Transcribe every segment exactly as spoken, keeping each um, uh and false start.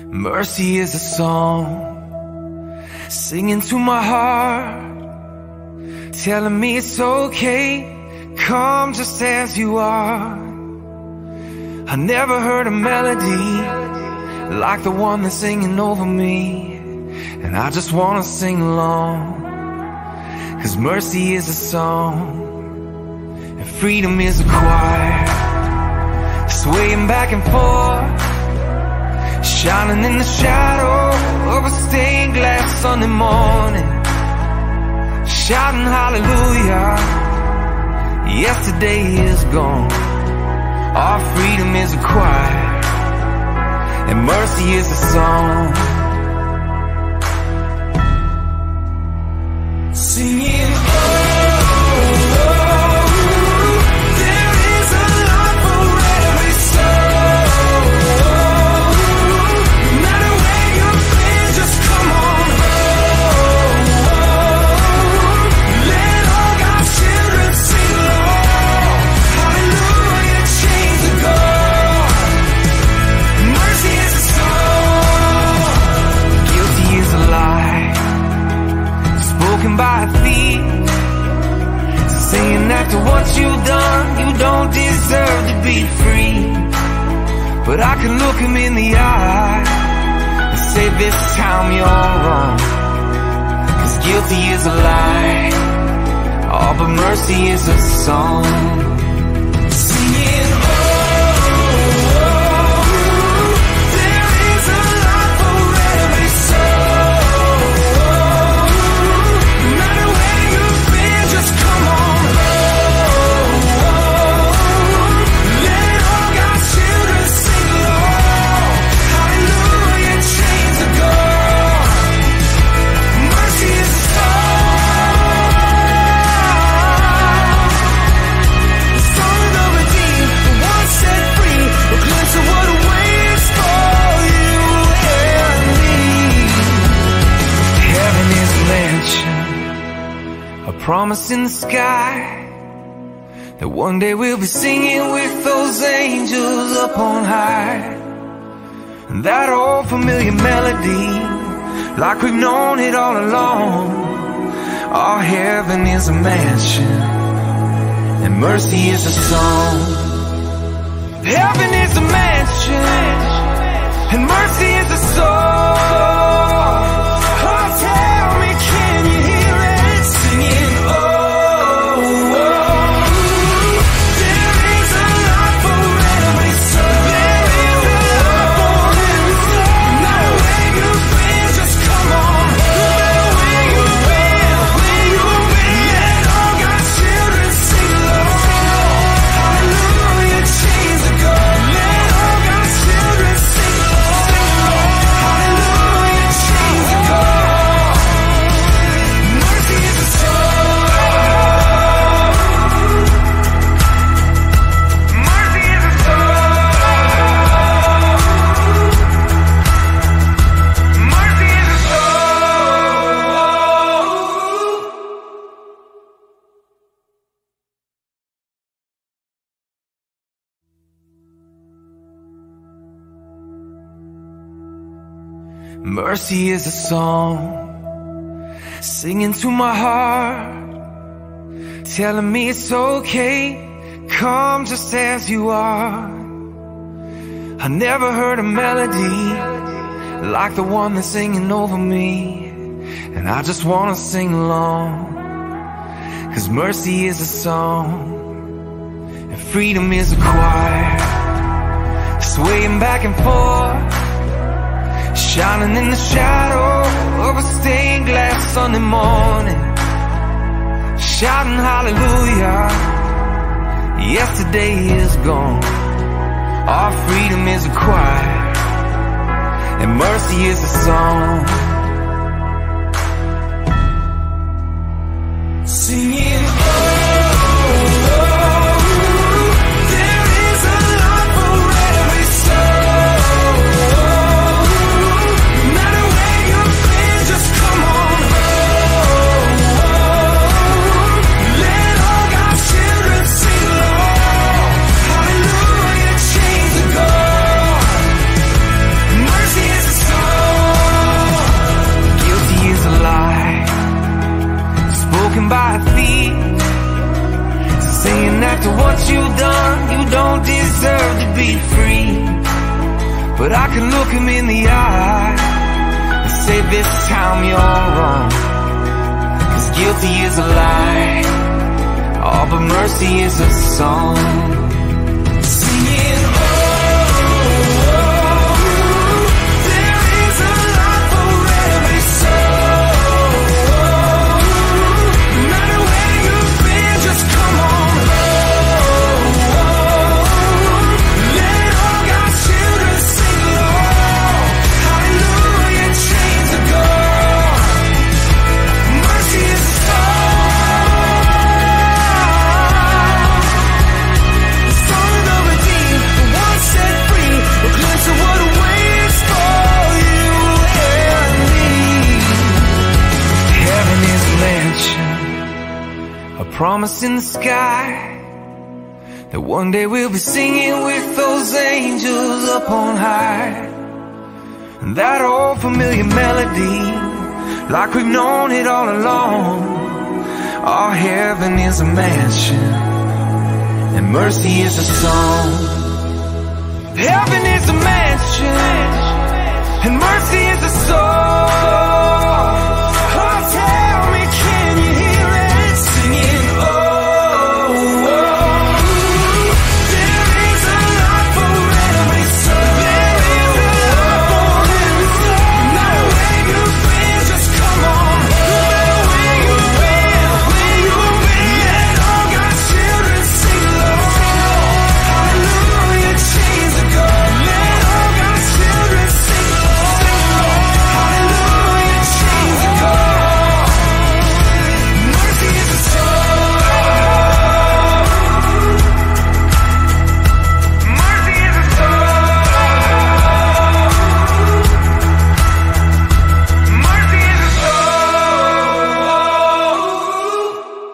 Mercy is a song singing to my heart, telling me it's okay, come just as you are. I never heard a melody like the one that's singing over me, and I just wanna sing along, 'cause mercy is a song and freedom is a choir, swaying back and forth, shining in the shadow of a stained glass Sunday morning, shouting hallelujah. Yesterday is gone, our freedom is a choir, and mercy is a song. Singing, oh, oh, there is a life for every soul. No matter where you've been, just come on home. Let all God's children sing along. Hallelujah, chains are gone. Mercy is a song. Guilty is a lie spoken by a thief, saying after what you've done, you don't deserve to be free. But I can look him in the eye and say, this time you're wrong, 'cause guilty is a lie, oh, but mercy is a song. Singing, oh, oh, there is a life for every soul. No matter where you've been, just come on home. Let all God's children sing along. Hallelujah, chains are gone. Mercy is a song. The song of the redeemed, the one set free, a glimpse of what awaits for you and me. Heaven is a mansion, a promise in the sky, that one day we'll be singing with those angels up on high. And that old familiar melody, like we've known it all along. Our heaven is a mansion, and mercy is a song. Heaven is a mansion, and mercy is a song. Oh, tell me, can you hear it? Singing, oh, oh, there is a life for every soul. There is a life for every soul. No matter where you've been, just come on. No matter where you've been, where you've been, let all God's children sing along. Hallelujah, chains are gone. Let all God's children sing along. Hallelujah, chains are gone. Mercy is a song. Mercy is a song. Mercy is a song. Mercy is a song singing to my heart, telling me it's okay, come just as you are. I never heard a melody like the one that's singing over me, and I just wanna sing along, 'cause mercy is a song and freedom is a choir, swaying back and forth, shining in the shadow of a stained glass Sunday morning, shouting hallelujah. Yesterday is gone, our freedom is a choir, and mercy is a song. Singing, oh, oh, there is a life for every soul. No matter where you've been, just come on home. Let all God's children sing along. Hallelujah, chains are gone. Mercy is a what you've done, you don't deserve to be free. But I can look him in the eye and say this time you're wrong, 'cause guilty is a lie, oh, but mercy is a song. Singing, oh, oh, there is a life for every soul. No matter where you've been, just come on. Oh, oh, let all God's children sing along. Hallelujah, chains are gone. Mercy is a song. The song of the redeemed, the one set free, a glimpse of what awaits for you and me. Heaven is a mansion, a promise in the sky, that one day we'll be singing with those angels up on high. And that old familiar melody, like we've known it all along. Our heaven is a mansion, and mercy is a song. Heaven is a mansion, and mercy is a song. Oh, tell me, can you hear it singing? Oh, oh, there is a life for every soul. There is a life for every soul. No matter where you've been, just come on. No matter where you've been, where you've been, let all God's children sing along. Hallelujah, chains are gone. Let all God's children sing along. Hallelujah, chains are gone. Mercy is a song. Mercy is a song. Mercy is a song.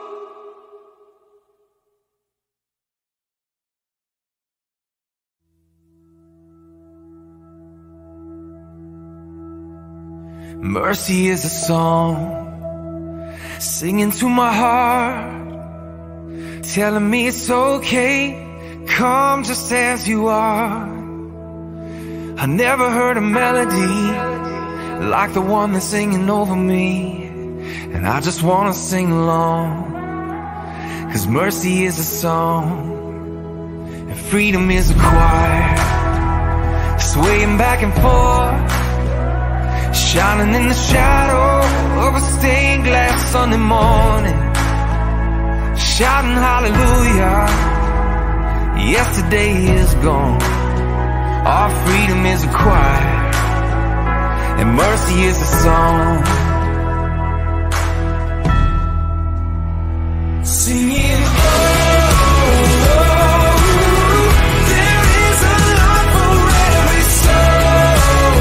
Mercy is a song, singing to my heart, telling me it's okay, come just as you are. I never heard a melody like the one that's singing over me, and I just wanna sing along, 'cause mercy is a song, and freedom is a choir, swaying back and forth, shining in the shadow of a stained glass Sunday morning, shouting hallelujah. Yesterday is gone, our freedom is a choir, and mercy is a song. Singing, oh, oh, there is a life for every soul.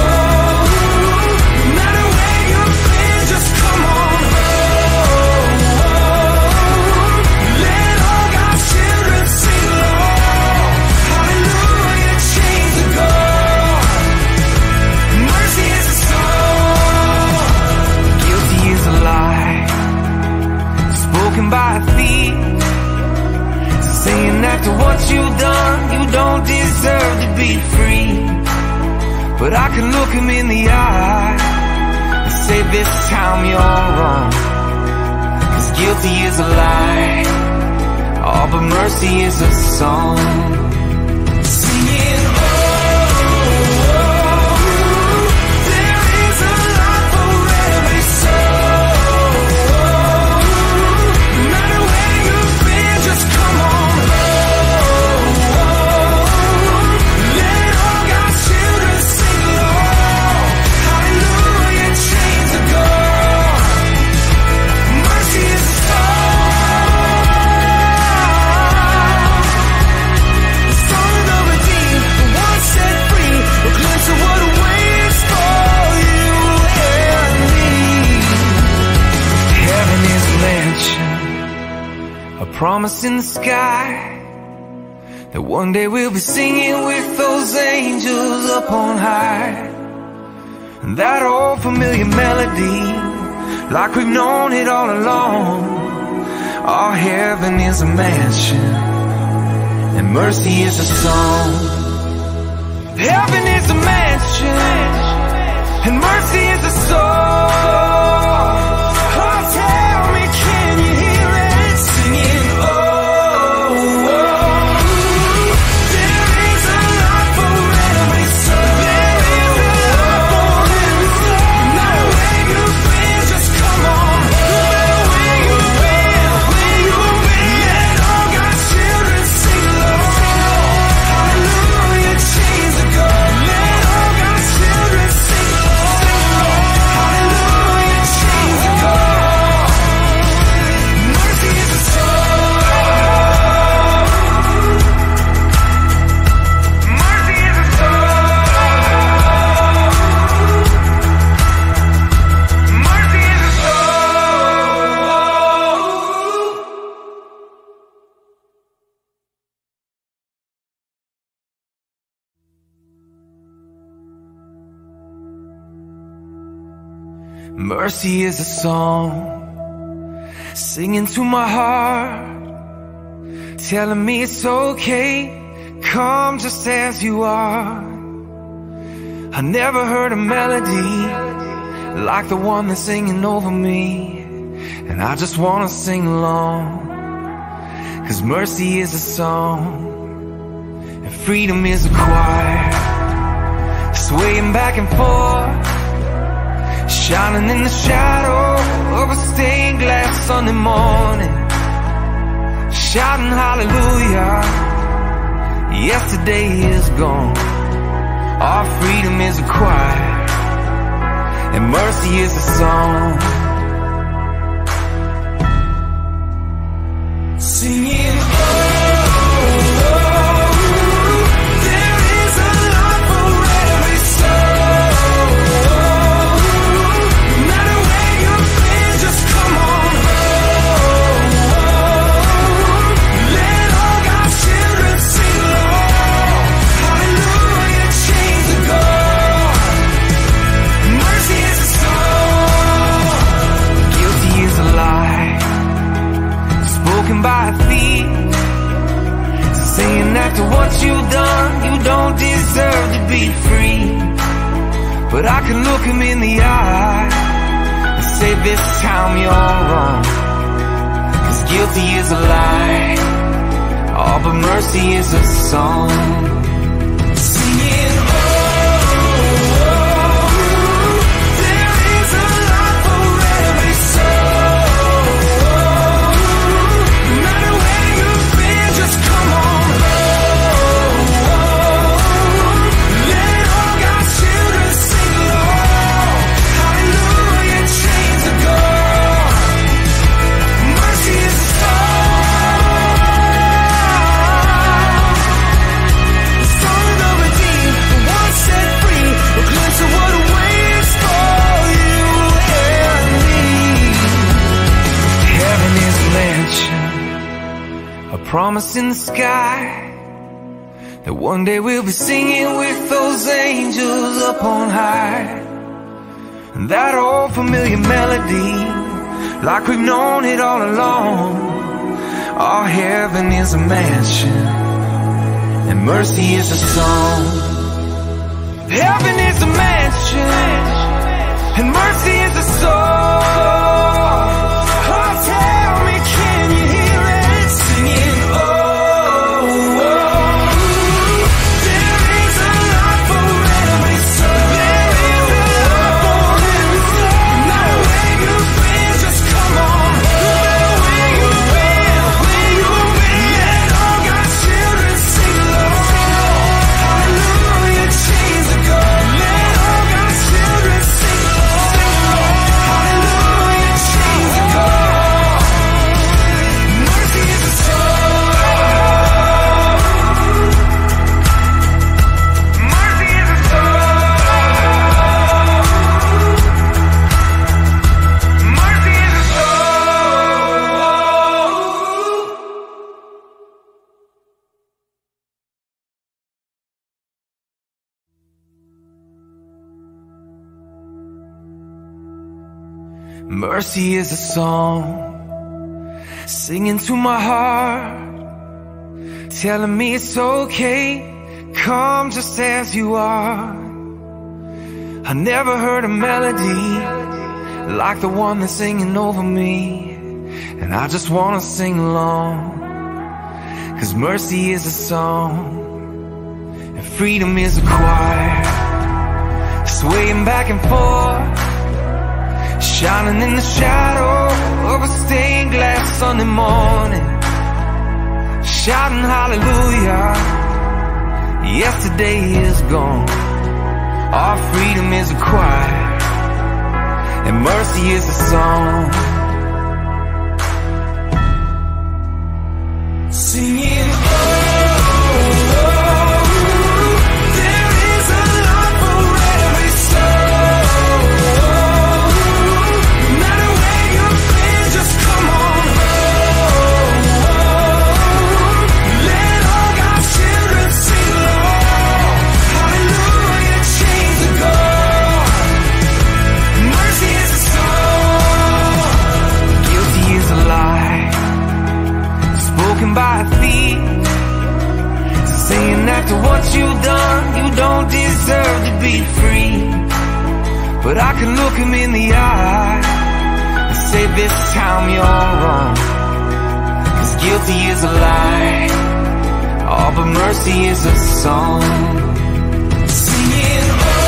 No matter where you've been, just come on. Oh, oh, let all God's children sing along. Hallelujah, chains are gone. Mercy is a song. Guilty is a lie, spoken by a thief, saying after what you've done, you don't deserve to be free. But I can look him in the eye and say this time you're wrong, 'cause guilty is a lie, oh, but mercy is a song. Singing, oh, oh, there is a life for every soul. No matter where you've been, just come on. Oh, oh, let all God's children sing along. Hallelujah, chains are gone. Mercy is a song. The song of the redeemed, the one set free, a glimpse of what awaits for you and me. Heaven is a mansion, a promise in the sky, that one day we'll be singing with those angels up on high. And that old familiar melody, like we've known it all along. Our heaven is a mansion, and mercy is a song. Heaven is a mansion, and mercy is a song. Oh, tell me, can you hear it singing? Oh, oh. There is a life for every soul. There is a life for every soul. No matter where you've been, just come on. No matter where you've been, where you've been, let all God's children sing along. Hallelujah, chains are gone. Let all God's children sing along. Hallelujah, chains are gone. Mercy is a song. Mercy is a song. Mercy is a song. Mercy is a song, singing to my heart, telling me it's okay, come just as you are. I never heard a melody like the one that's singing over me, and I just wanna sing along, 'cause mercy is a song, and freedom is a choir, swaying back and forth, shining in the shadow of a stained glass Sunday morning, shouting hallelujah. Yesterday is gone. Our freedom is a choir, and mercy is a song. Singing, oh, oh, there is a life for every soul. No matter where you've been, just come on. Oh, oh, let all God's children sing along. Hallelujah, chains are gone. Mercy is a song. Guilty is a lie, spoken by a thief, saying after what you've done, you don't deserve to be free. But I can look him in the eye and say this time you're wrong, 'cause guilty is a lie, oh, but mercy is a song. Singing, oh, oh, there is a life for every soul. No matter where you've been, just come on. Oh, oh, let all God's children sing along. Hallelujah, chains are gone. Mercy is a song. The song of the redeemed, the one set free, a glimpse of what awaits for you and me. Heaven is a mansion, a promise in the sky, that one day we'll be singing with those angels up on high. And that old familiar melody, like we've known it all along. Our heaven is a mansion, and mercy is a song. Heaven is a mansion, and mercy is a song. Oh, tell me, can you hear it singing? Oh, oh, there is a life for every soul. There is a life for every soul. No matter where you've been, just come on. No matter where you've been, where you've been, let all God's children sing along. Hallelujah, chains are gone. Let all God's children sing along. Hallelujah, chains are gone. Mercy is a song. Mercy is a song. Mercy is a song. Mercy is a song, singing to my heart, telling me it's okay, come just as you are. I never heard a melody like the one that's singing over me, and I just wanna sing along, 'cause mercy is a song and freedom is a choir, swaying back and forth, shining in the shadow of a stained glass Sunday morning, shouting hallelujah. Yesterday is gone, our freedom is a choir, and mercy is a song. Singing, oh, oh, there is a lot for every soul. No matter where you've been, just come on home. Let all God's children sing along. Hallelujah, chains are gone. Mercy is a song. Guilty is a lie spoken by a thief, saying after what you've done, you don't deserve to be free. But I can look him in the eye and say this time you're wrong, 'cause guilty is a lie, oh, but mercy is a song. Singing, oh,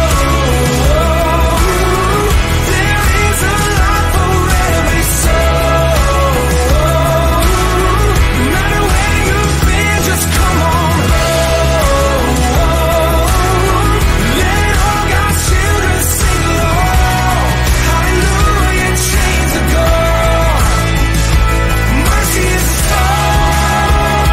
oh, there is a lot for every soul. No matter where you've been, just come on home. Let all God's children sing along. Hallelujah, chains are gone. Mercy is a song.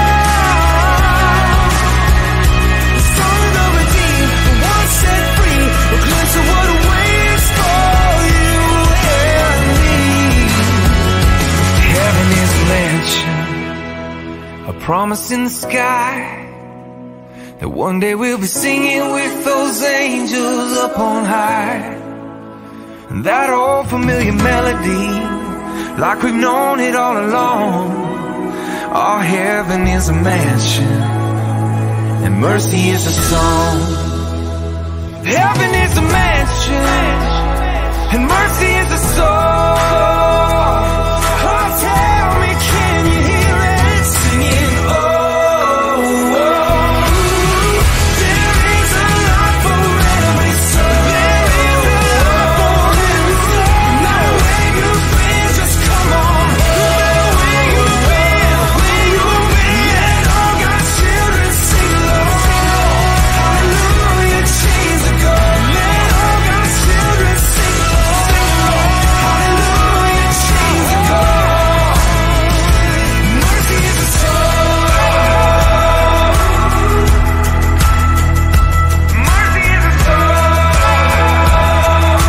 The song of the redeemed, the one set free, a glimpse of what awaits for you and me. Heaven is a mansion, a promise in the sky, that one day we'll be singing with those angels up on high. And that old familiar melody, like we've known it all along. Our heaven is a mansion, and mercy is a song. Heaven is a mansion, and mercy is a song. Oh, tell me, can you hear it? Singing, oh, oh, there is a lot for every soul. There is a lot for every soul. No matter where you've been, just come on. No matter where you've been, where you've been, let all God's children sing along. Hallelujah, chains are gone. Let all God's children sing along. Hallelujah, chains are gone. Mercy is a song. Mercy is a song.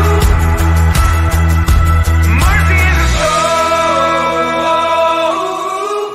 Mercy is a song.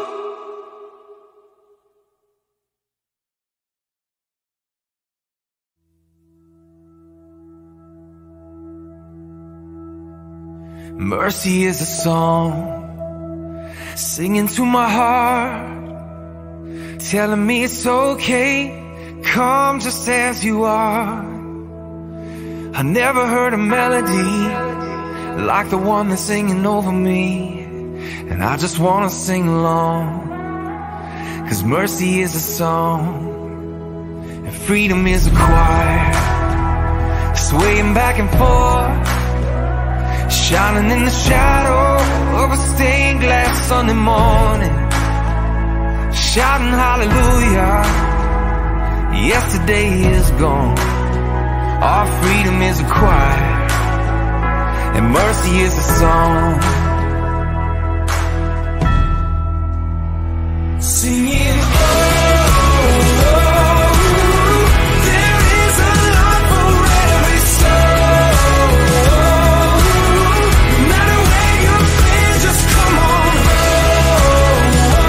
Mercy is a song, singing to my heart, telling me it's okay, come just as you are. I never heard a melody like the one that's singing over me, and I just wanna sing along, 'cause mercy is a song and freedom is a choir, swaying back and forth, shining in the shadow of a stained glass Sunday morning, shouting hallelujah. Yesterday is gone, our freedom is a choir, and mercy is a song. Singing, oh, oh, there is a lot for every soul. No matter where you've been, just come on home.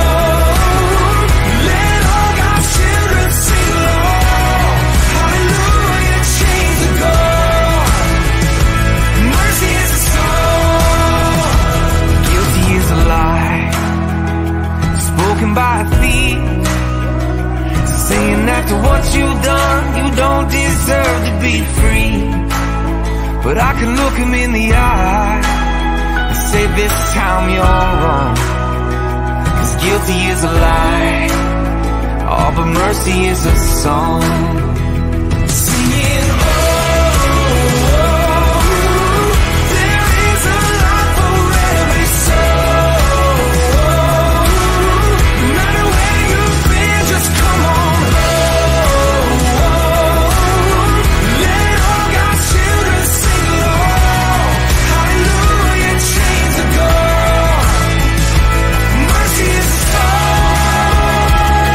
Let all God's children sing along. Hallelujah, chains are gone. Mercy is a song. Guilty is a lie spoken by a thief, after what you've done, you don't deserve to be free. But I can look him in the eye and say this time you're wrong, 'cause guilty is a lie, all but mercy is a song. Singing, oh, oh, there is a life for every soul. No matter where you've been, just come on. Oh, oh, let all God's children sing along. Hallelujah, chains are gone. Mercy is a song.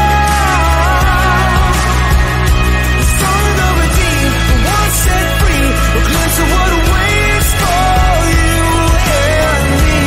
The song of the redeemed, the one set free, a glimpse of what awaits for you and me.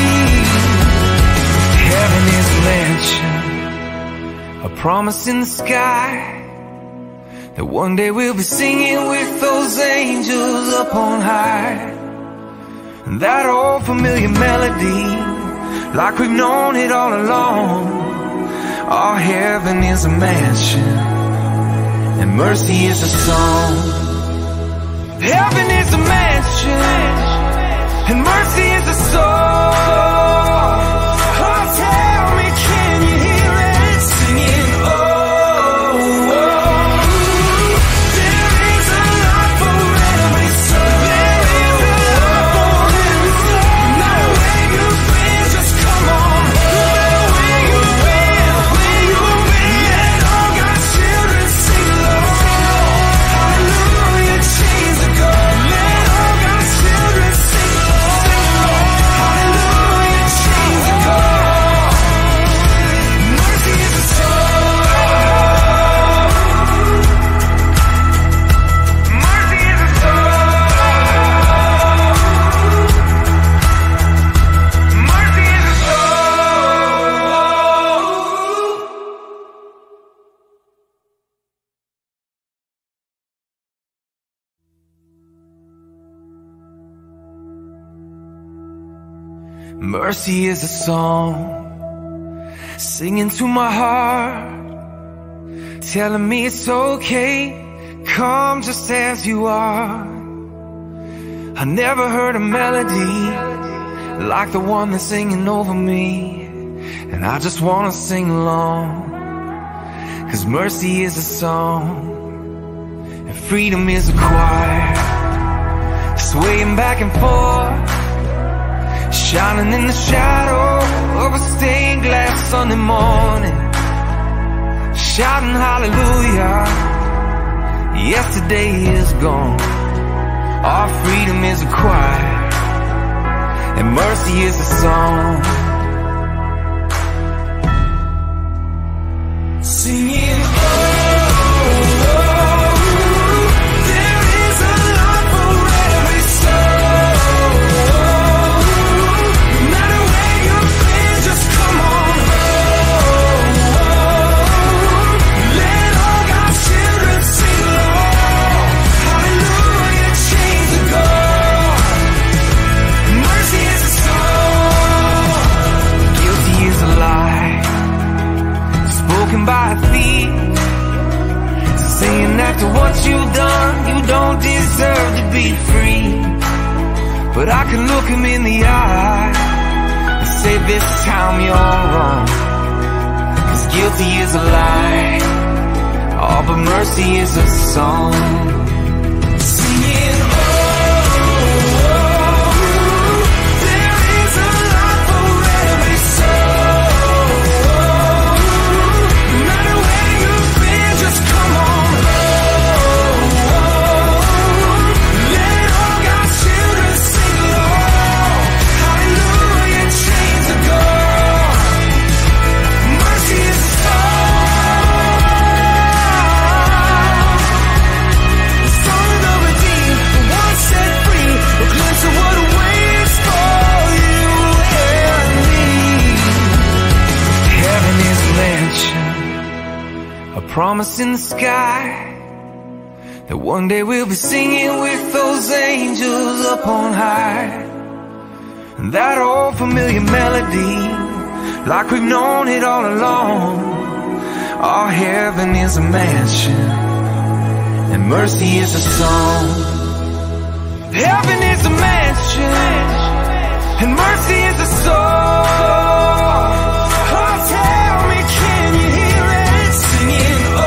Heaven is a mansion, a promise in the sky, that one day we'll be singing with those angels up on high. And that old familiar melody, like we've known it all along. Our heaven is a mansion, and mercy is a song. Heaven is a mansion, and mercy is a song. Oh, tell me, can you hear it? Singing, oh, oh, there is a life for every soul. There is a life for every soul. No matter where you've been, just come on. No matter where you've been, where you've been, let all God's children sing along. Hallelujah, chains are gone. Let all God's children sing along. Hallelujah, chains are gone. Mercy is a song. Mercy is a song. Mercy is a song. Mercy is a song, singing to my heart, telling me it's okay, come just as you are. I never heard a melody like the one that's singing over me, and I just wanna sing along, 'cause mercy is a song, and freedom is a choir, swaying back and forth, shining in the shadow of a stained glass Sunday morning, shouting hallelujah. Yesterday is gone, our freedom is a choir, and mercy is a song. Singing, oh, oh, there is a life for every soul. No matter where you've been, just come on. Oh, oh, let all God's children sing along. Hallelujah, chains are gone. Mercy is a song. Guilty is a lie, spoken by a thief, saying after what you've done, you don't deserve to be free. But I can look him in the eye and say this time you're wrong, 'cause guilty is a lie, all but mercy is a song. Singing, oh, oh, there is a life for every soul. No matter where you've been, just come on. Oh, oh, let all God's children sing along. Hallelujah, chains are gone. Mercy is a song. The song of the redeemed, the one set free, a glimpse of what awaits for you and me. Heaven is a mansion, a promise in the sky, that one day we'll be singing with those angels up on high. And that old familiar melody, like we've known it all along. Our heaven is a mansion, and mercy is a song. Heaven is a mansion, and mercy is a song. Oh, tell me, can you hear it singing? Oh,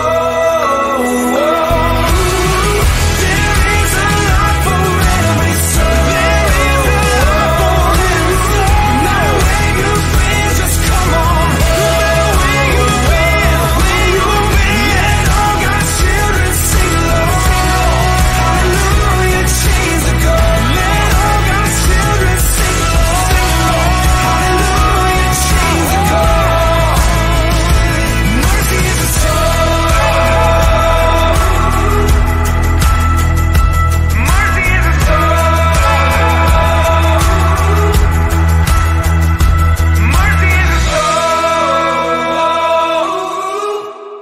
oh. There is a life for every soul. There is a life for every soul. No matter where you've been, just come on. No matter where you've been, where you've been. Let all God's children sing along. Hallelujah, chains are gone. Let all God's children sing along. Hallelujah, chains are gone. Mercy is a song. Mercy is a song. Mercy is a song.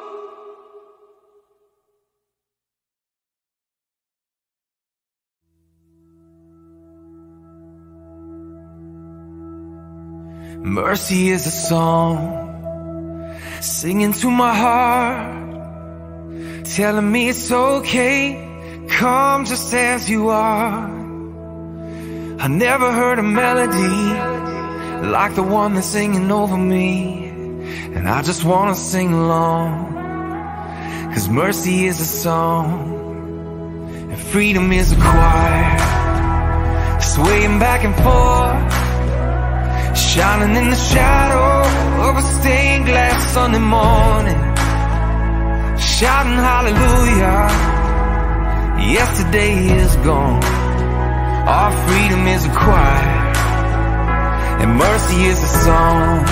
Mercy is a song, singing to my heart, telling me it's okay, come just as you are. I never heard a melody like the one that's singing over me, and I just wanna sing along, 'cause mercy is a song, and freedom is a choir, swaying back and forth, shining in the shadow of a stained glass Sunday morning, shouting hallelujah. Yesterday is gone. Our freedom is a choir, and mercy is a song.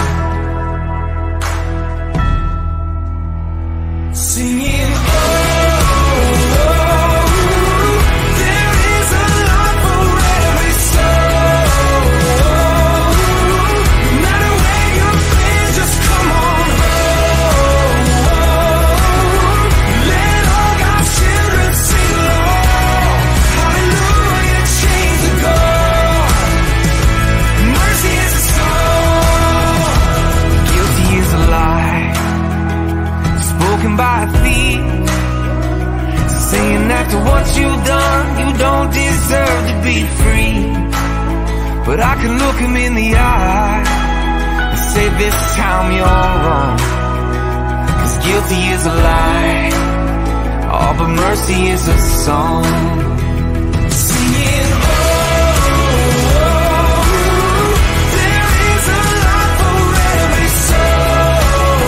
Singing, oh, oh, there is a life for every soul. No matter where you've been, just come on. Oh, oh, let all God's children sing along. Hallelujah, chains are gone. Mercy is a song. Guilty is a lie, spoken by a thief, saying after what you've done, you don't deserve to be free. But I can look him in the eye and say this time you're wrong, 'cause guilty is a lie, oh, but mercy is a song. Singing, oh, oh, there is a life for every soul.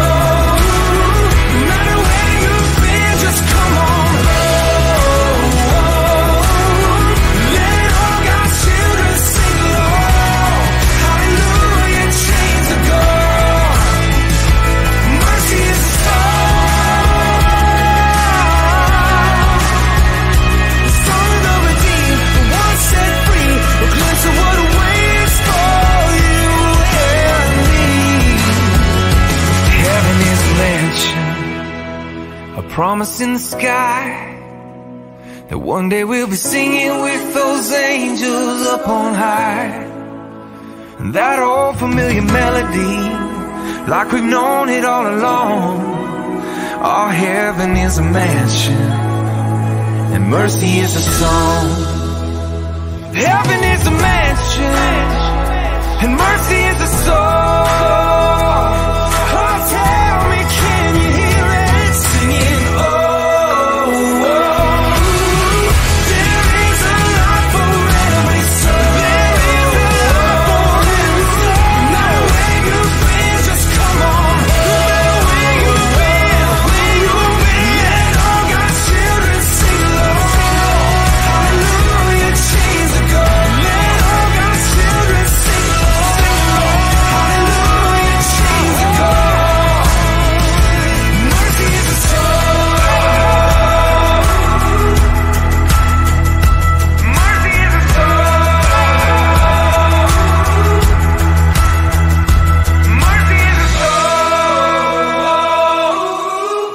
No matter where you've been, just come on. Oh, oh, let all God's children sing along. Hallelujah, chains are gone. Mercy is a song. The song of the redeemed, the one set free, a glimpse of what awaits for you and me. Heaven is a mansion, a promise in the sky, that one day we'll be singing with those angels up on high. And that old familiar melody, like we've known it all along. Our heaven is a mansion, and mercy is a song. Heaven is a mansion, and mercy is a song. Oh, tell me, can you hear it singing? Oh, oh, there is a life for every soul. There is a life for every soul. No matter where you've been, just come on. No matter where you've been, where you've been. Let all God's children sing along. Hallelujah, chains are gone. Let all God's children sing along. Hallelujah, chains are gone. Mercy is a song. Mercy is a song. Mercy is a song.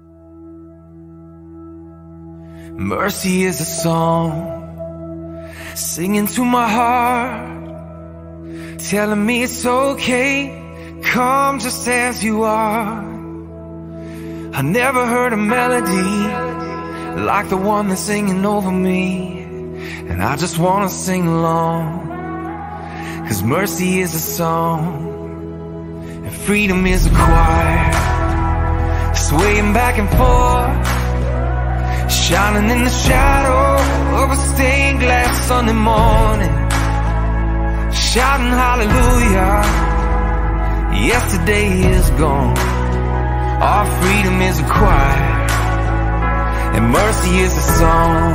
Mercy is a song, singing to my heart, telling me it's okay, come just as you are. I never heard a melody like the one that's singing over me, and I just wanna sing along, 'cause mercy is a song, and freedom is a choir, swaying back and forth, shining in the shadow of a stained glass Sunday morning, shouting hallelujah. Yesterday is gone, our freedom is a choir, and mercy is a song.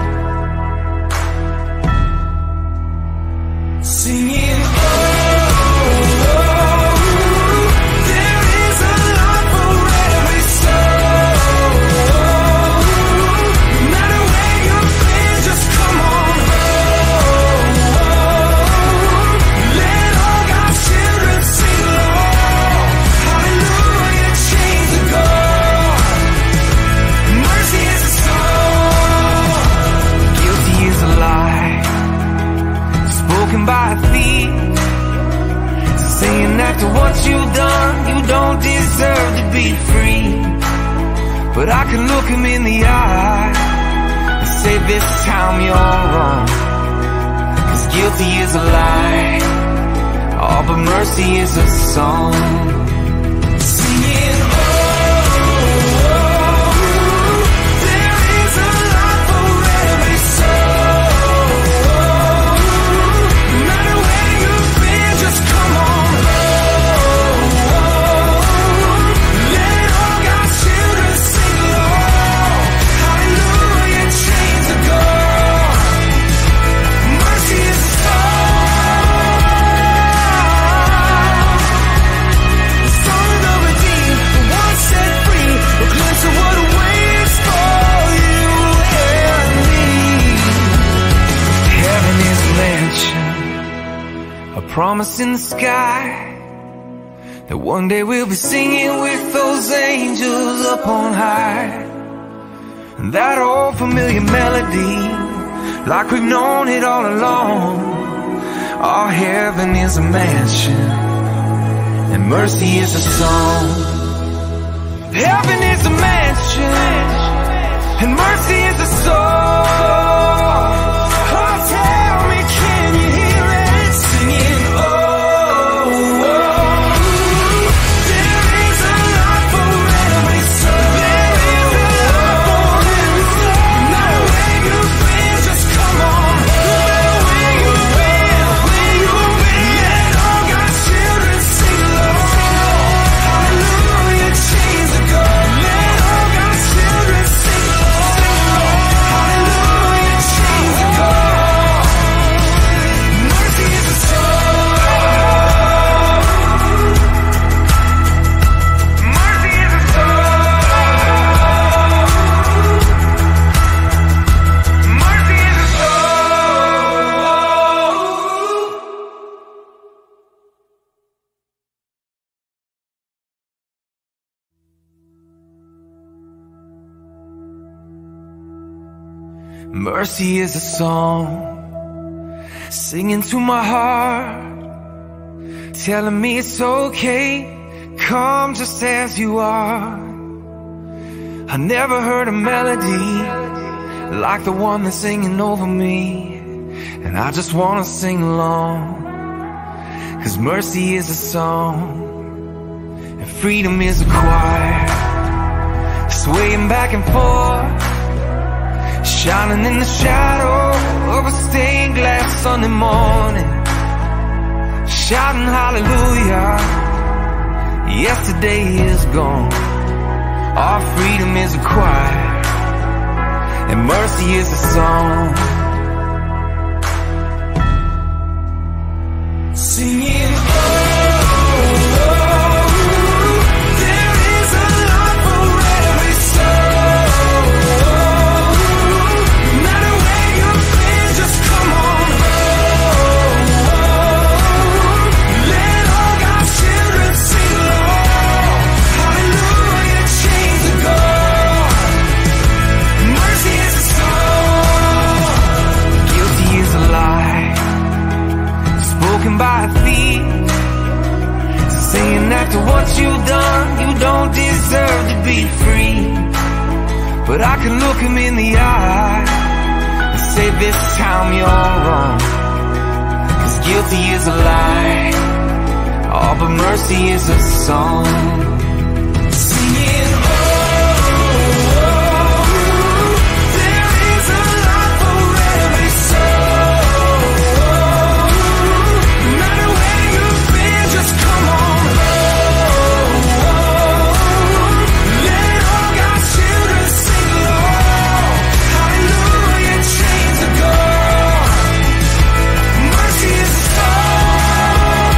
Singing, oh, oh, there is a life for every soul. No matter where you've been, just come on home. Let all God's children sing along. Hallelujah, chains are gone. Mercy is a song. Guilty is a lie spoken by a thief, saying after what you've done, you don't deserve to be free. But I can look him in the eye and say this time you're wrong, 'cause guilty is a lie, oh, but mercy is a song. Singing, promise in the sky that one day we'll be singing with those angels up on high. And that old familiar melody, like we've known it all along. Our heaven is a mansion, and mercy is a song. Heaven is a mansion, and mercy is a song. Oh, tell me, can you hear it singing? Mercy is a song, singing to my heart, telling me it's okay, come just as you are. I never heard a melody like the one that's singing over me, and I just wanna sing along, 'cause mercy is a song, and freedom is a choir, swaying back and forth, shining in the shadow of a stained glass Sunday morning, shouting hallelujah. Yesterday is gone, our freedom is a choir, and mercy is a song. Singing, by a thief, saying after what you've done, you don't deserve to be free. But I can look him in the eye and say this time you're wrong, 'cause guilty is a lie, oh, but mercy is a song. Singing, oh, oh, there is a life for every soul. No matter where you've been, just come on. Oh, oh, let all God's children sing along. Hallelujah, chains are gone. Mercy is a song.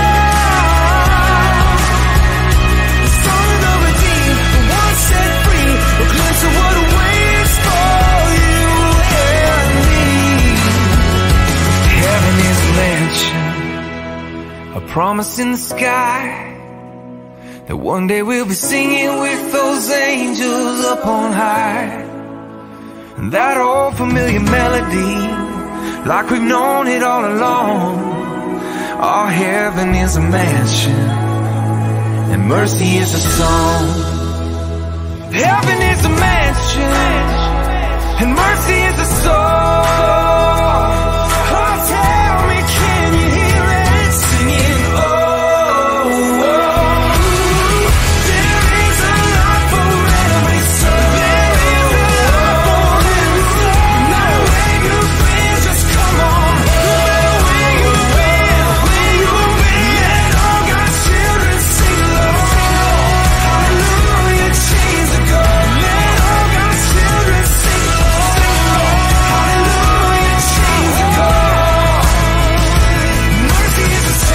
The song of the redeemed, the one set free, a glimpse of what awaits for you and me. Heaven is a mansion, a promise in the sky, that one day we'll be singing with those angels up on high. And that old familiar melody, like we've known it all along. Our heaven is a mansion, and mercy is a song. Heaven is a mansion, and mercy is a song. Oh, tell me, can you hear it? Singing, oh, oh, there is a life for every soul. There is a life for every soul. No matter where you've been, just come on. No matter where you've been, where you've been, let all God's children sing along. Hallelujah, chains are gone. Let all God's children sing along. Hallelujah, chains are gone. Mercy is a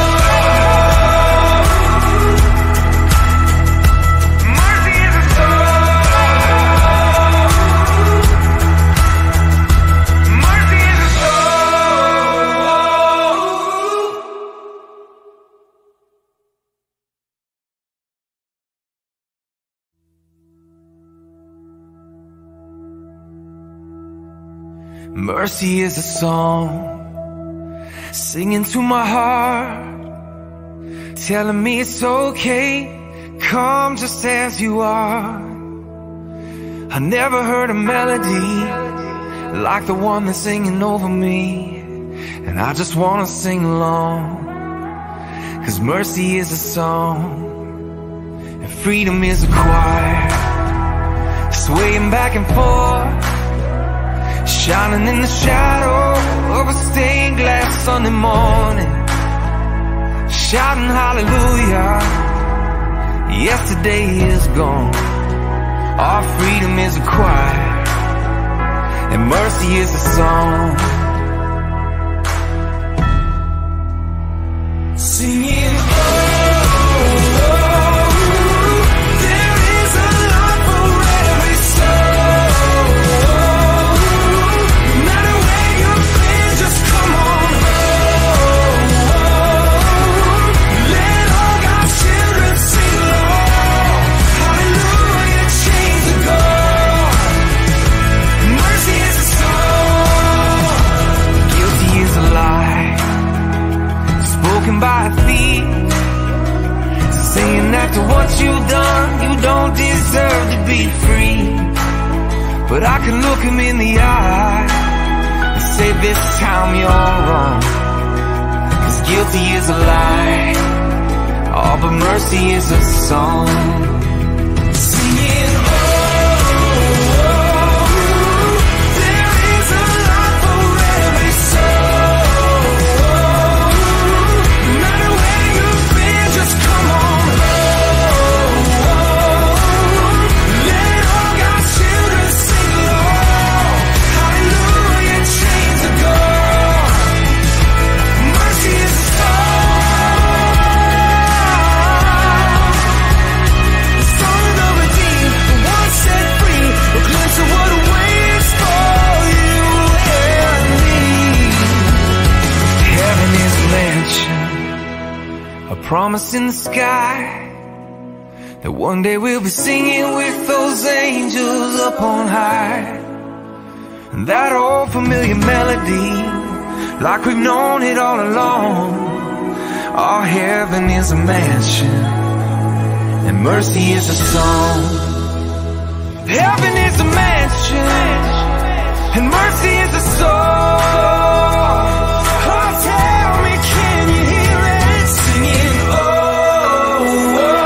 song. Mercy is a song. Mercy is a song. Mercy is a song, singing to my heart, telling me it's okay, come just as you are. I never heard a melody like the one that's singing over me, and I just wanna sing along, 'cause mercy is a song, and freedom is a choir, swaying back and forth, shining in the shadow of a stained glass Sunday morning, shouting hallelujah. Yesterday is gone. Our freedom is a choir, and mercy is a song. Singing, oh, oh, there is a life for every soul. No matter where you've been, just come on. Oh, oh, let all God's children sing along. Hallelujah, chains are gone. Mercy is a song. Guilty is a lie, spoken by a thief, saying after what you've done, you don't deserve to be free. But I can look him in the eye and say this time you're wrong, 'cause guilty is a lie, oh, but mercy is a song. Singing, oh, oh, there is a life for every soul. No matter where you've been, just come on. Oh, oh, let all God's children sing along. Hallelujah, chains are gone. Mercy is a song. The song of the redeemed, the one set free, a glimpse of what awaits for you and me. Heaven is a mansion, a promise in the sky, that one day we'll be singing with those angels up on high. And that old familiar melody, like we've known it all along. Our heaven is a mansion, and mercy is a song. Heaven is a mansion, and mercy is a song. Oh, tell me, can you hear it singing? Oh, oh, oh.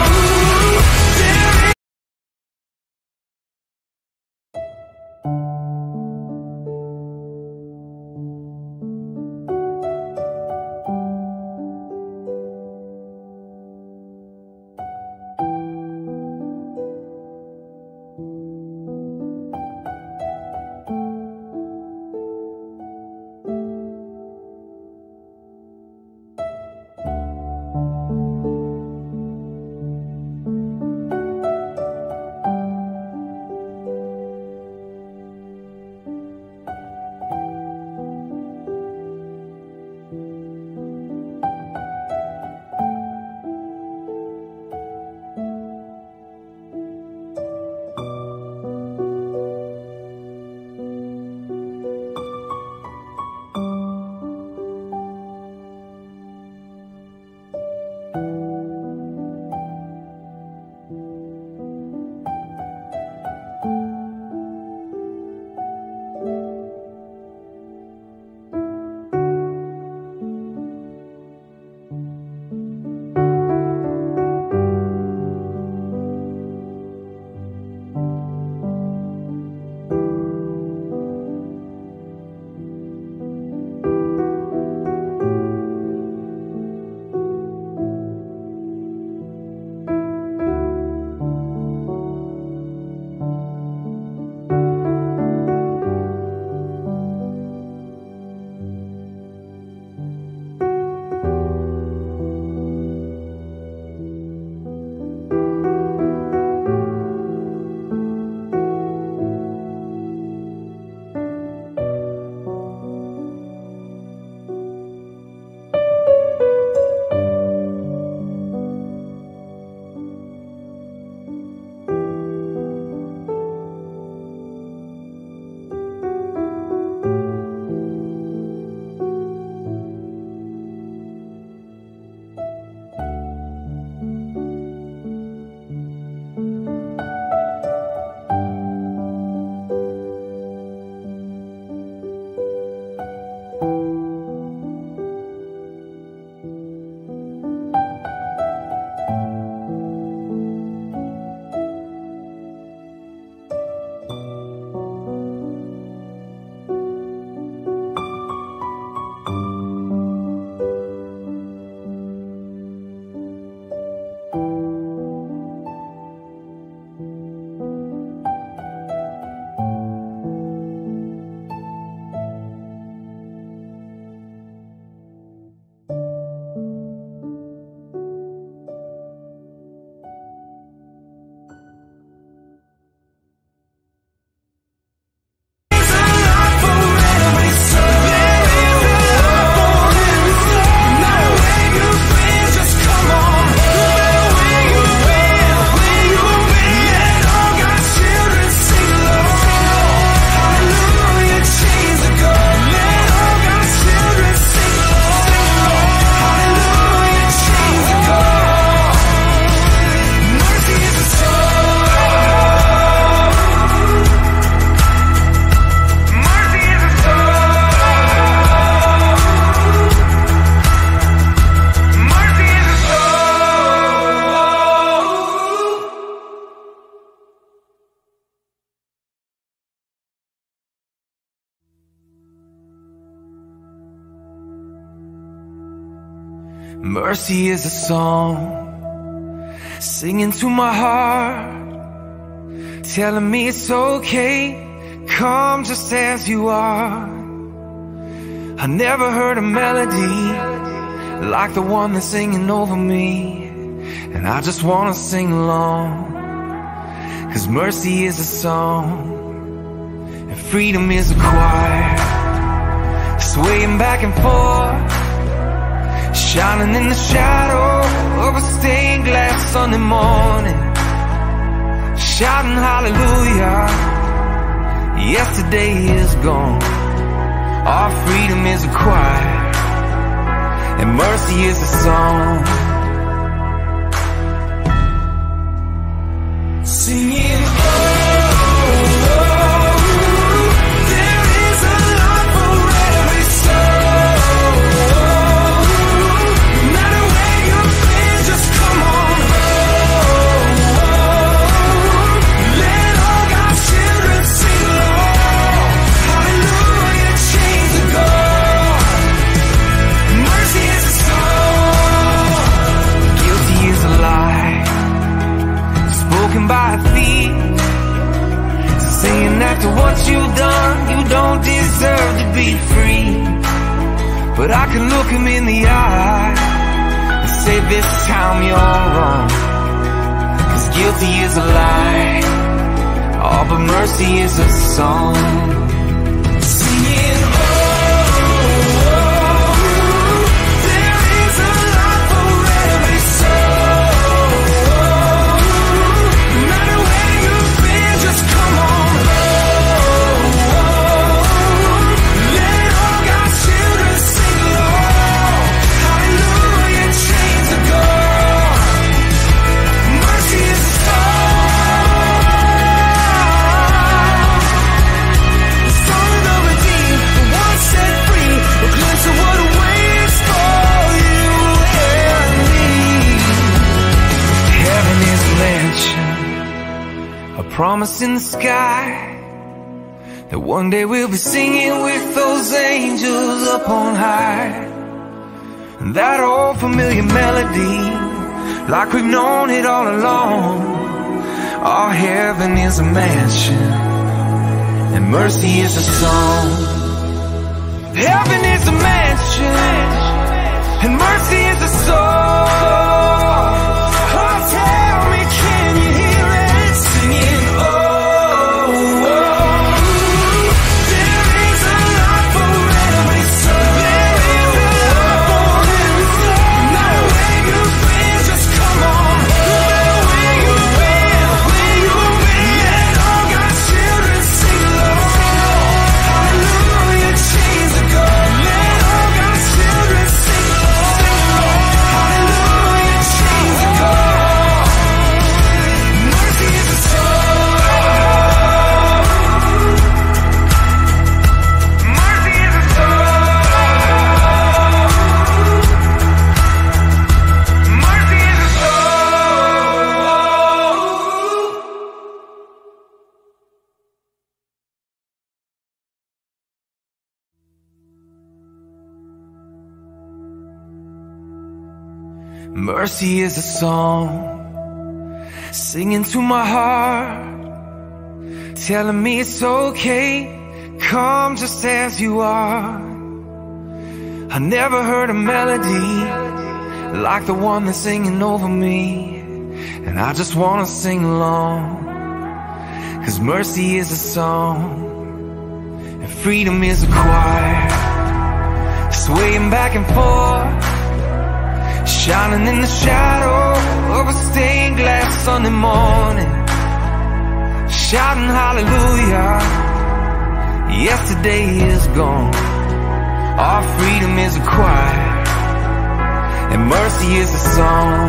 Mercy is a song singing to my heart, telling me it's okay, come just as you are. I never heard a melody like the one that's singing over me, and I just wanna sing along, 'cause mercy is a song, and freedom is a choir, swaying back and forth, shining in the shadow of a stained glass Sunday morning, shouting hallelujah. Yesterday is gone, Our freedom is a choir, and mercy is a song. Singing, oh, oh, there is a life for every soul. No matter where you've been, just come on home. Let all God's children sing along. Hallelujah, chains are gone. Mercy is a song. Guilty is a lie spoken by a thief, saying after what you've done, you don't deserve to be free. But I can look him in the eye and say this time you're wrong, 'cause guilty is a lie, oh, but mercy is a song. Singing, oh, oh, there is a life for every soul. No matter where you've been, just come on home. Let all God's children sing along. Hallelujah, chains are gone. Mercy is a song. The song of the redeemed, the one set free, a glimpse of what awaits for you and me. Heaven is a mansion, a promise in the sky, that one day we'll be singing with those angels up on high. And that old familiar melody, like we've known it all along. Our heaven is a mansion, and mercy is a song. Heaven is a mansion, and mercy is a song. Oh, tell me, can you hear it singing? Oh, oh, there is a life for every soul. There is a life for every soul. No matter where you've been, just come on. No matter where you've been, where you've been, let all God's children sing along. Hallelujah, chains are gone. Let all God's children sing along. Hallelujah, chains are gone. Mercy is a song. Mercy is a song. Mercy is a song. Mercy is a song, singing to my heart, telling me it's okay, come just as you are. I never heard a melody like the one that's singing over me, and I just wanna sing along, 'cause mercy is a song, and freedom is a choir, swaying back and forth, shining in the shadow of a stained glass Sunday morning, shouting hallelujah. Yesterday is gone. Our freedom is a choir, and mercy is a song.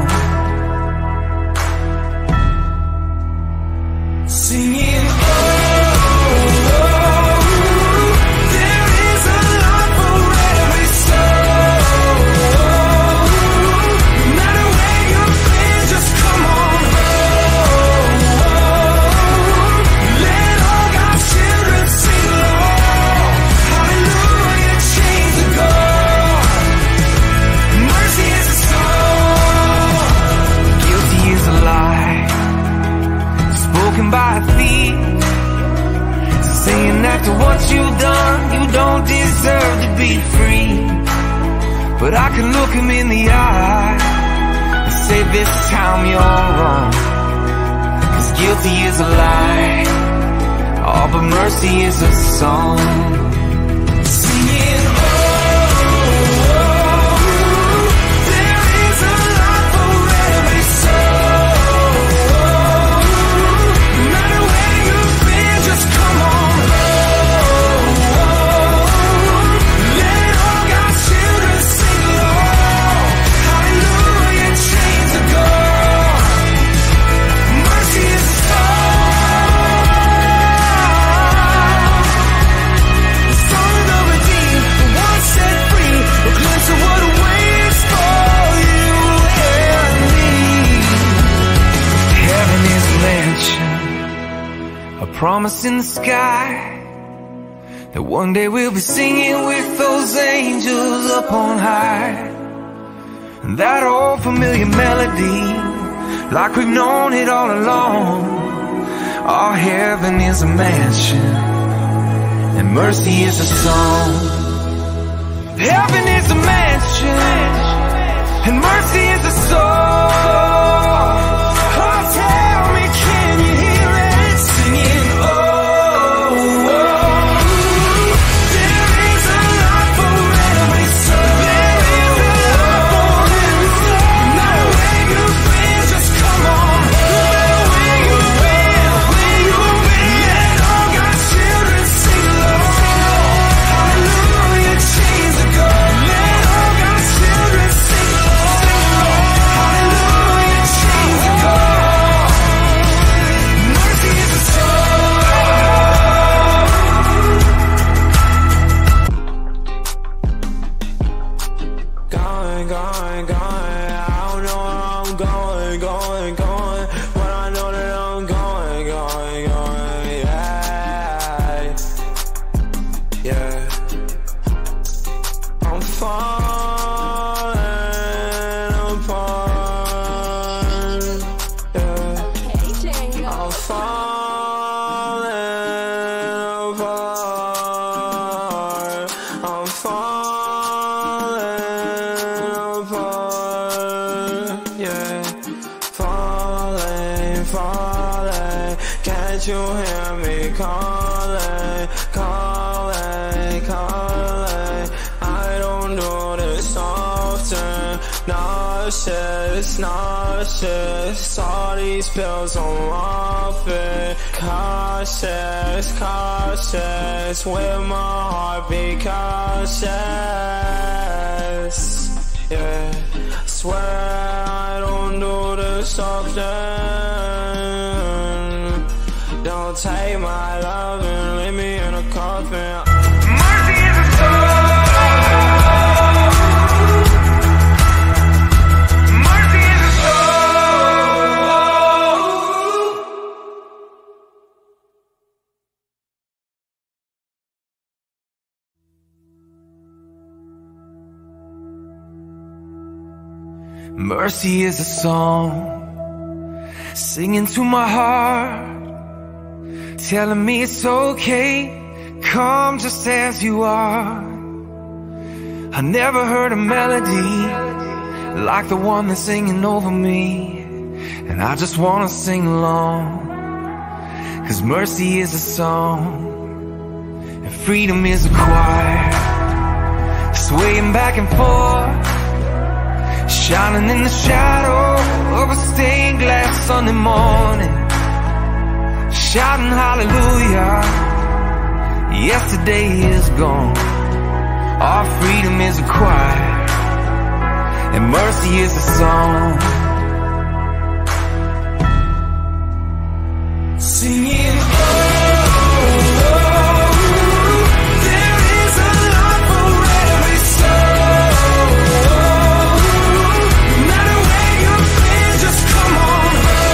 Singing, oh, oh, there is a life for every soul. No matter where you've been, just come on home. Let all God's children sing along. Hallelujah, chains are gone. Mercy is a song. Guilty is a lie spoken by a thief, saying after what you've done, you don't deserve to be free. But I can look him in the eye and say this time you're wrong, 'cause guilty is a lie, oh, but mercy is a song. Singing, oh, oh, there is a life for every soul. No matter where you've been, just come on home. promise in the sky that one day we'll be singing with those angels up on high. And that old familiar melody, like we've known it all along. Our heaven is a mansion, and mercy is a song. Heaven is a mansion, and mercy is a song. Oh, tell me, can you hear it singing? Oh, oh, there is a life for every soul. There is a life for every soul. No matter where you've been, just come on. No matter where you've been, where you've been, let all God's children sing along. Hallelujah, chains are gone. Let all God's children sing along. Hallelujah, chains are gone. Mercy is a song. Going, going, going. I don't know where I'm going, going, going. But I know that I'm going, going, going. Yeah, yeah. I'm falling apart. Yeah. I'm falling apart. I'm falling apart. Yeah. Falling, falling. Can't you hear me calling, calling, calling? I don't do this often. Nauseous, nauseous. All these pills I'm off it. Cautious, cautious. With my heart be cautious. Yeah, swear I don't do this often. Don't take my love and leave me in a coffin. Mercy is a song. Mercy is a song. Mercy is a song, singing to my heart, telling me it's okay, come just as you are. I never heard a melody like the one that's singing over me, and I just wanna sing along, 'cause mercy is a song, and freedom is a choir, swaying back and forth, shining in the shadow of a stained glass Sunday morning, shouting hallelujah. Yesterday is gone. Our freedom is a choir, and mercy is a song. Singing, oh, oh, there is a life for every soul. No matter where you've been, just come on.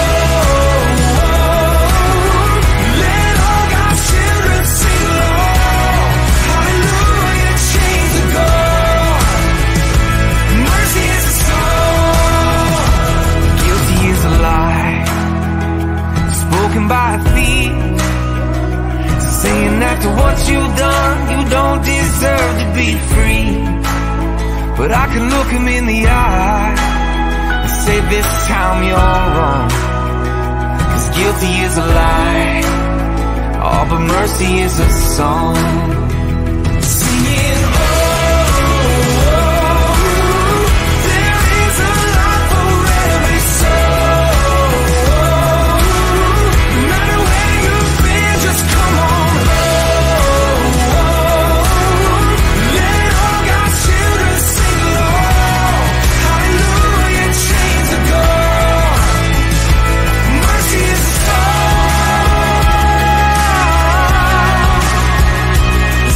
Let all God's children sing along. Hallelujah, chains are gone. Mercy is a song. Guilty is a lie, spoken by a thief, saying after what you've done, you don't deserve to be free. But I can look him in the eye and say this time you're wrong, 'cause guilty is a lie, oh, but mercy is a song. Singing, oh, oh, there is a life for every soul. No matter where you've been, just come on. Let all God's children sing along. Hallelujah, chains are gone. Mercy is a song.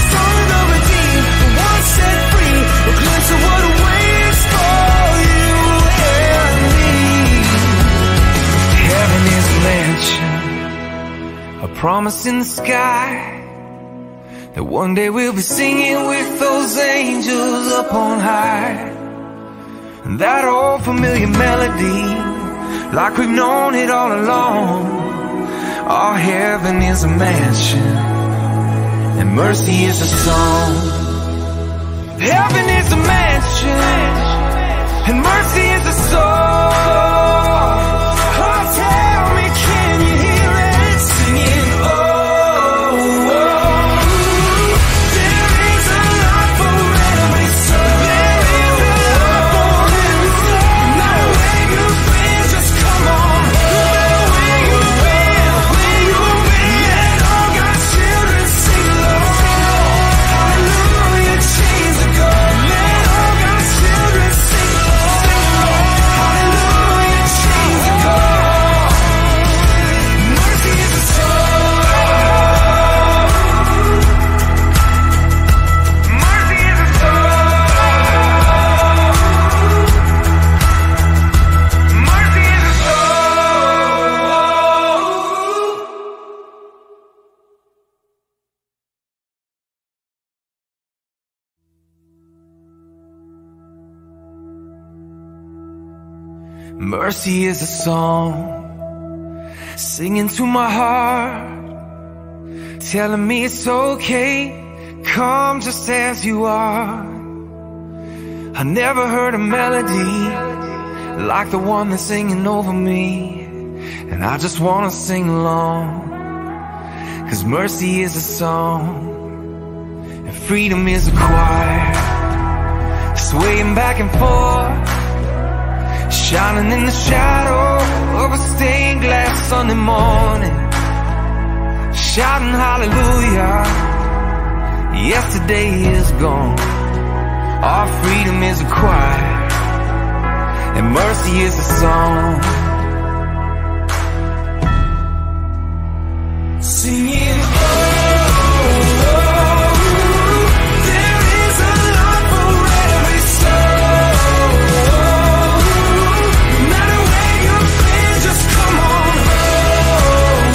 promise in the sky that one day we'll be singing with those angels up on high. And that old familiar melody, like we've known it all along. Our heaven is a mansion, and mercy is a song. Heaven is a mansion, and mercy is a song. Oh, tell me, can you hear it singing? Oh, oh, there is a life for every soul. There is a life for every soul. No matter where you've been, just come on. No matter where you've been, where you've been, let all God's children sing along. Hallelujah, chains are gone. Let all God's children sing along. Hallelujah, chains are gone. Mercy is a song. Mercy is a song. Mercy is a song. Mercy is a song, singing to my heart, telling me it's okay, come just as you are. I never heard a melody like the one that's singing over me, and I just wanna sing along, 'cause mercy is a song, and freedom is a choir, swaying back and forth, shining in the shadow of a stained glass Sunday morning, shouting hallelujah. Yesterday is gone. Our freedom is a choir, and mercy is a song. Singing, oh, oh, there is a life for every soul. No matter where you've been, just come on home.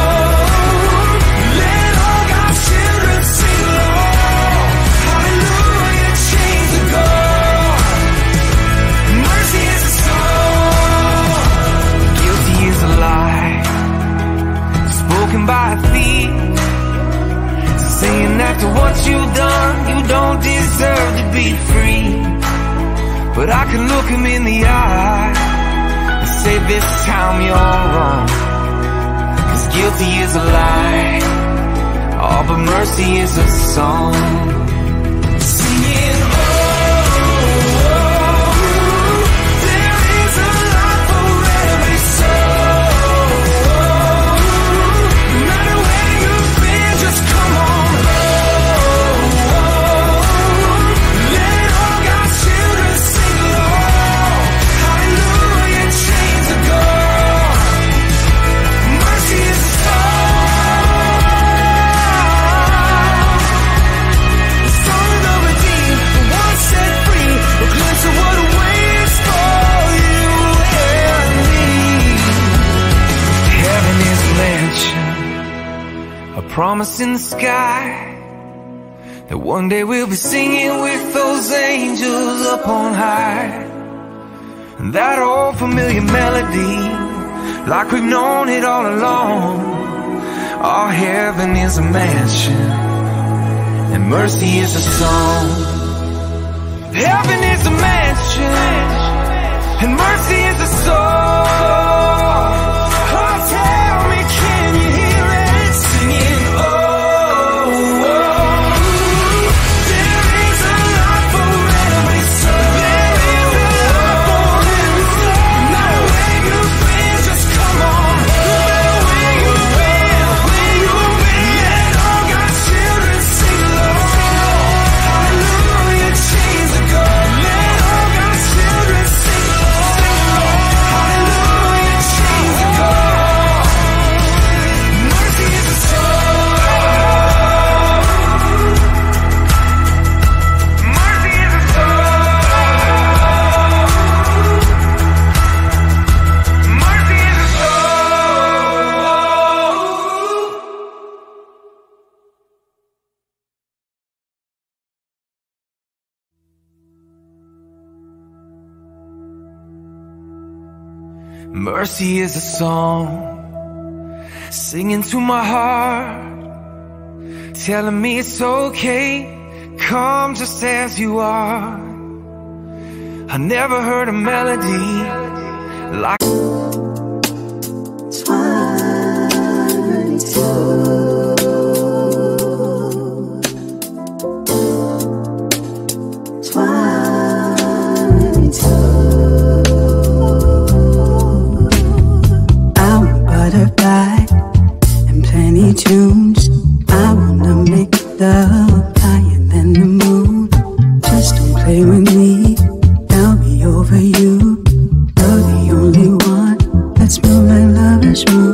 Let all God's children sing along. Hallelujah, chains are gone. Mercy is a song. Guilty is a lie spoken by a thief, saying after what you've done, you don't deserve to be free. But I can look him in the eye and say this time you're wrong, 'cause guilty is a lie, oh, but mercy is a song. Singing, oh, oh, there is a life for every soul. No matter where you've been, just come on home. Let all God's children sing along. Hallelujah, chains are gone. Mercy is a song. The song of the redeemed, the one set free, a glimpse of what awaits for you and me. Heaven is a mansion, a promise in the sky, that one day we'll be singing with those angels up on high. And that old familiar melody, like we've known it all along. Our heaven is a mansion, and mercy is a song. Heaven is a mansion, and mercy is a song. Oh, tell me, can you hear it singing? Oh, oh, there is a life for every soul. There is a life for every soul. No matter where you've been, just come on. No matter where you've been, where you've been, let all God's children sing along. Hallelujah, chains are gone. Let all God's children sing along. Hallelujah. Mercy is a song singing to my heart, telling me it's okay, come just as you are. I never heard a melody like tunes. I wanna make love higher than the moon. Just don't play with me, I'll be over you. You're the only one that's move like lovers move.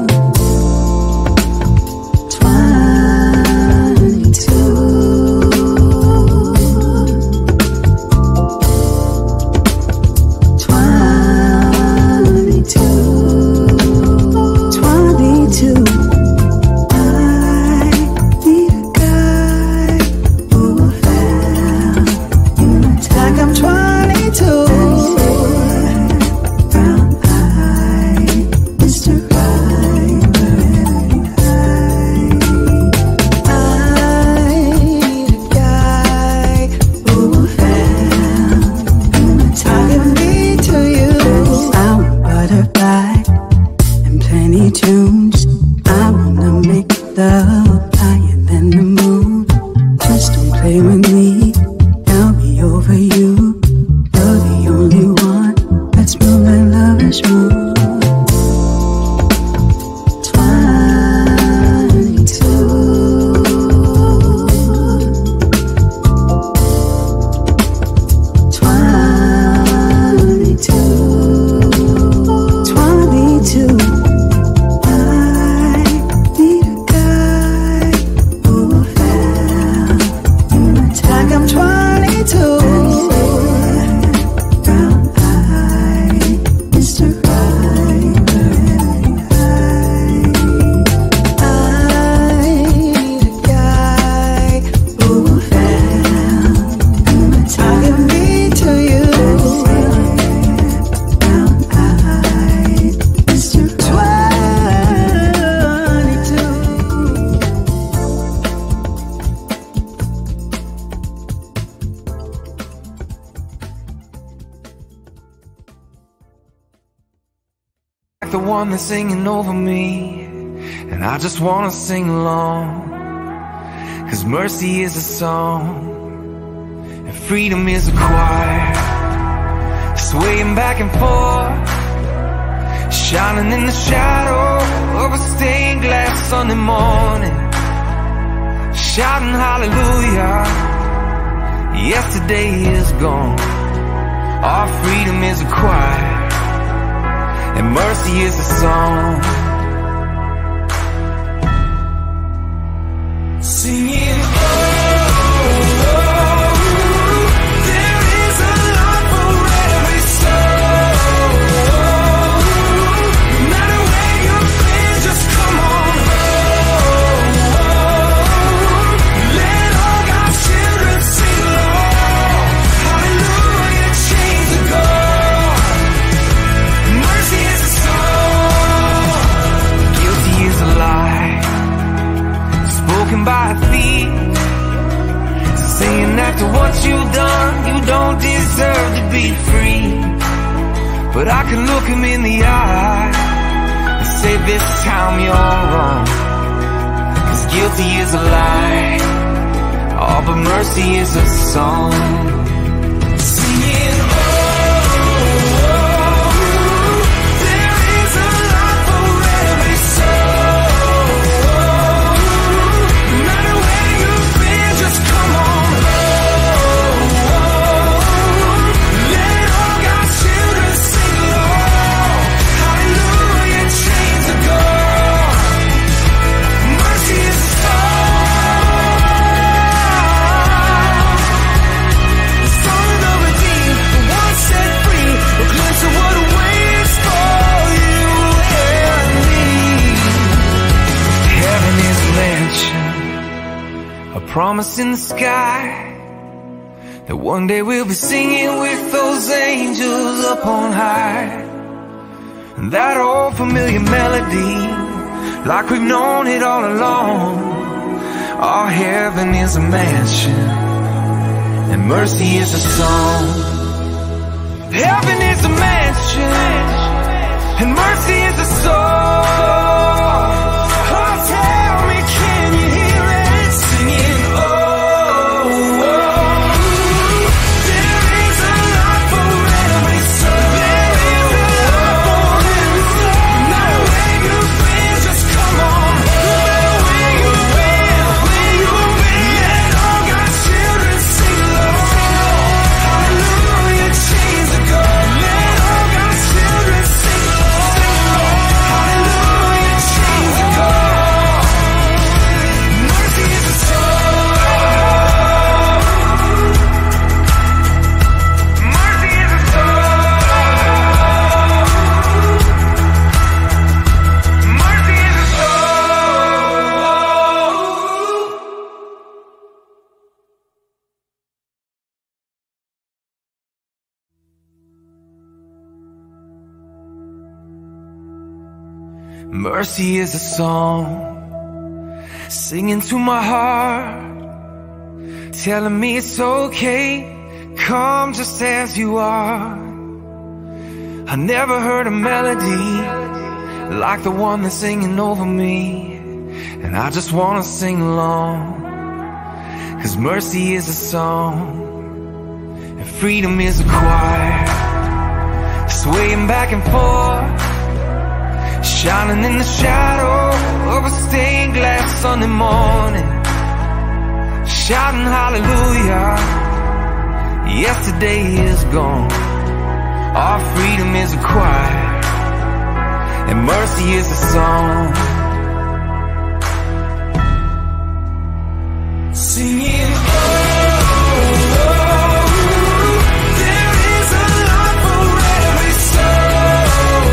Tunes. I wanna make love higher than the moon. Just don't play with me, I'll be over you. You're the only one that's move like lovers move. The one that's singing over me, and I just wanna sing along. Cause mercy is a song, and freedom is a choir, swaying back and forth, shining in the shadow of a stained glass Sunday morning, shouting hallelujah. Yesterday is gone, our freedom is a choir, and mercy is a song. Singing, oh, oh, there is a life for every soul. No matter where you've been, just come on home. Let all God's children sing along. Hallelujah, chains are gone. Mercy is a song. Guilty is a lie, spoken by a thief, saying after what you've done, you don't deserve to be free. But I can look him in the eye and say this time you're wrong. Cause guilty is a lie, oh, but mercy is a song. Singing, oh, promise in the sky that one day we'll be singing with those angels up on high. that old familiar melody, like we've known it all along. Our heaven is a mansion, and mercy is a song. Heaven is a mansion, and mercy is a song. Oh, tell me, can you hear it singing? Oh, oh, there is a life for every soul. There is a life for every soul. No matter where you've been, just come on. No matter where you've been, where you've been, let all God's children sing along. Hallelujah, chains are gone. Let all God's children sing along. Hallelujah, chains are gone. Mercy is a song. Mercy is a song. Mercy is a song. Mercy is a song, singing to my heart, telling me it's okay, come just as you are. I never heard a melody like the one that's singing over me, and I just wanna sing along, 'cause mercy is a song, and freedom is a choir, swaying back and forth, shining in the shadow of a stained glass Sunday morning, shouting hallelujah. Yesterday is gone. Our freedom is a choir, and mercy is a song. Singing, oh, oh, there is a life for every soul.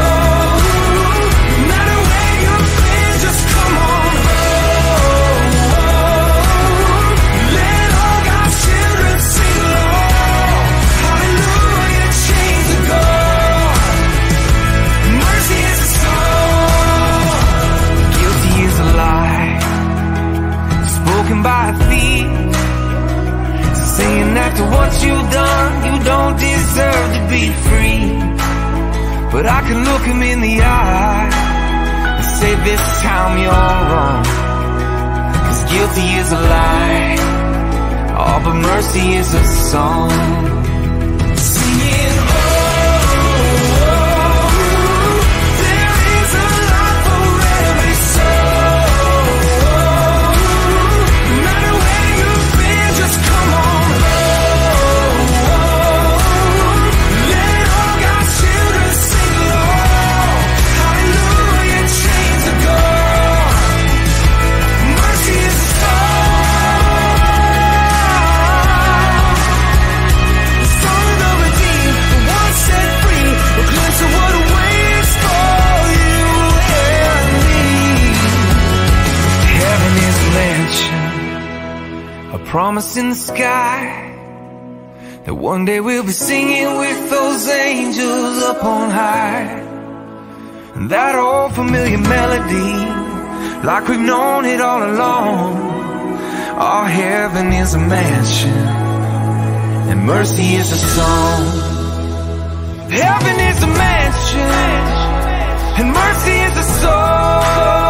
No matter where you've been, just come on. Oh, oh, let all God's children sing along. Hallelujah, chains are gone. Mercy is a song. Guilty is a lie, spoken by a thief, saying after what you've done, you don't deserve to be free. But I can look him in the eye and say this time you're wrong, 'cause guilty is a lie, oh, but mercy is a song. Singing, oh, oh, there is a life for every soul. No matter where you've been, just come on. Oh, oh, let all God's children sing along. Hallelujah, chains are gone. Mercy is a song. The song of the redeemed, the one set free, a glimpse of what awaits for you and me. Heaven is a mansion, a promise in the sky, that one day we'll be singing with those angels up on high. And that old familiar melody, like we've known it all along. Our heaven is a mansion, and mercy is a song. Heaven is a mansion, and mercy is a song.